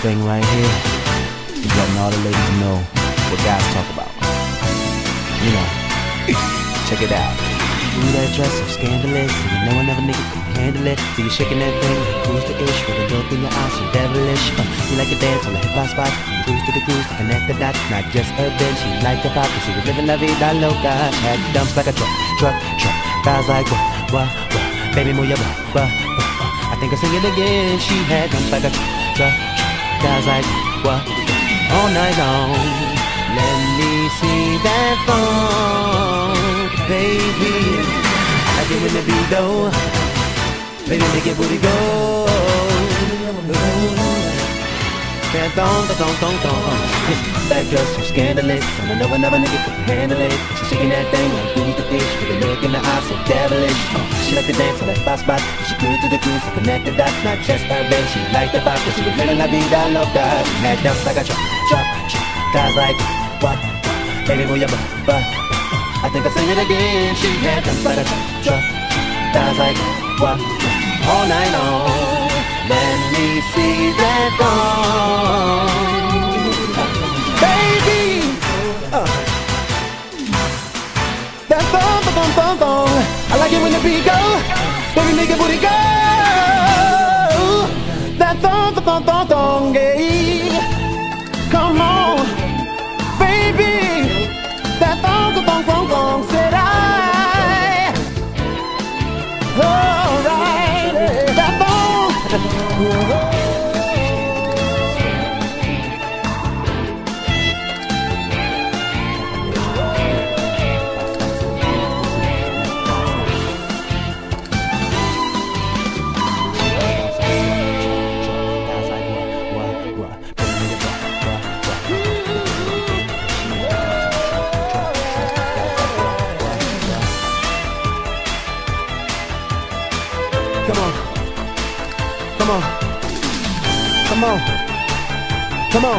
thing right here is letting all the ladies know what guys talk about. You know, check it out. Ooh, that dress so scandalous, and you know another nigga can handle it. So you shaking that thing, cruise the ish with a look in your eyes, so devilish. You like to dance on the hip-hop spots, cruise to the cruise to connect the dots. Not just urban, she liked the pop, 'cause she was living la vida loca. Had dumps like a truck. Guys like what? Baby, move your butt. I think I'll sing it again. She had dumps like a truck. Guys like what? All night long. Let me see that phone, baby. I like it when the beat go. Baby, make your booty go. That thong. That girl's so scandalous, and I know another nigga can handle it. She's shaking that thing like who's the fish, with a look in the eyes so devilish. She like to dance on that spot. She cruise to the cruise to connect the dots. Not just urban, she liked the pop, 'cause she was living la vida loca. She had dumps like a truck. Guys like what? Baby, move your butt. I think I'll sing it again. She had dumps like a truck. Guys like what? All night long. Let me see that thong, baby. That thong. I like it when the beat go. Baby, make your booty go. That thong, yeah. Come on, baby. That thong, said I. Alright, that thong. Come on.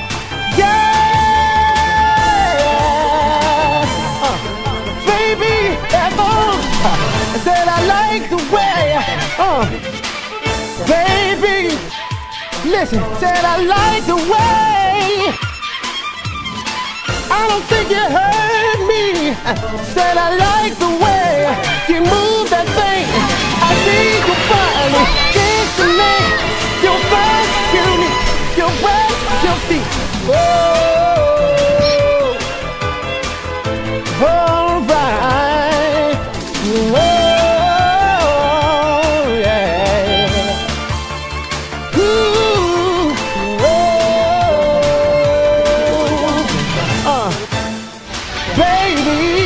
Yeah! Baby, that phone. I said I like the way. Baby, listen, said I like the way. I don't think you heard me. Said I like the way you move that thing. I see your body, dance your fine beauty, your wet, your feet. Oh, all right. Oh, yeah. Ooh, baby.